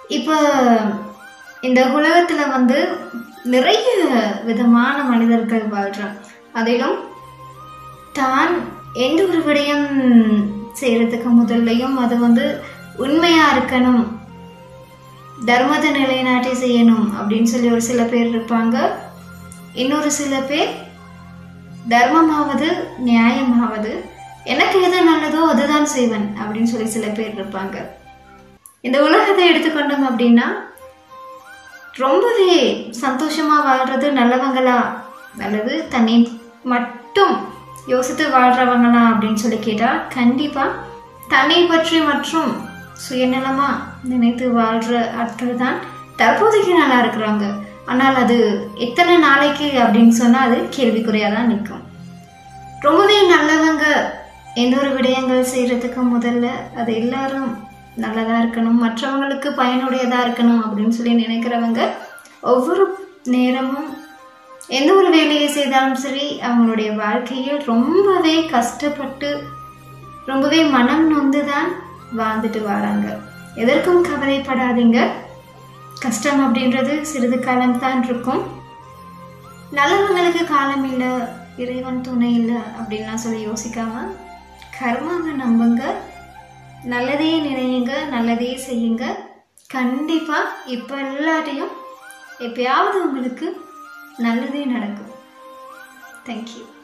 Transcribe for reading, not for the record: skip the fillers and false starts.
இப்போ இந்த உலகத்தில் வந்து நிறைய விதமான மனிதர்கள் வாழ்கிறான். அதிலும் தான் எந்த ஒரு விடயம் செய்கிறதுக்கு முதல்லையும் அது வந்து உண்மையாக இருக்கணும், தர்மத்தை நிலைநாட்டி செய்யணும் அப்படின்னு சொல்லி ஒரு சில பேர் இருப்பாங்க. இன்னொரு சில பேர் தர்மமாவது நியாயமாவது எனக்கு எது நல்லதோ அதுதான் செய்வேன் அப்படின்னு சொல்லி சில பேர் இருப்பாங்க. இந்த உலகத்தை எடுத்துக்கொண்டோம் அப்படின்னா ரொம்பவே சந்தோஷமாக வாழ்கிறது நல்லவங்களா அல்லது தன்னை மட்டும் யோசித்து வாழ்கிறவங்களா அப்படின்னு சொல்லி கேட்டால் கண்டிப்பாக தன்னை பற்றி மற்றும் சுயநலமாக நினைத்து வாழ்கிற ஆட்கள் தான் தற்போதைக்கு நல்லா இருக்கிறாங்க. ஆனால் அது எத்தனை நாளைக்கு அப்படின்னு சொன்னால் அது கேள்விக்குறையாக தான் நிற்கும். ரொம்பவே நல்லவங்க எந்த ஒரு விடயங்கள் செய்கிறதுக்கு முதல்ல அது எல்லாரும் நல்லதாக இருக்கணும், மற்றவங்களுக்கு பயனுடையதாக இருக்கணும் அப்படின்னு சொல்லி நினைக்கிறவங்க ஒவ்வொரு நேரமும் எந்த ஒரு வேலையை செய்தாலும் சரி அவங்களுடைய வாழ்க்கையில் ரொம்பவே கஷ்டப்பட்டு ரொம்பவே மனம் நொந்து தான் வாழ்ந்துட்டு வராங்க. எதற்கும் கவலைப்படாதீங்க. கஷ்டம் அப்படின்றது சிறிது காலம்தான் இருக்கும். நல்லவங்களுக்கு காலம் இல்லை, இறைவன் துணை இல்லை அப்படின்லாம் சொல்லி யோசிக்காம கர்மாவை நம்புங்க, நல்லதே நினையுங்க, நல்லதே செய்யுங்க. கண்டிப்பாக இப்போ எல்லாத்தையும் எப்பயாவது உங்களுக்கு நல்லதே நடக்கும். தேங்க்யூ.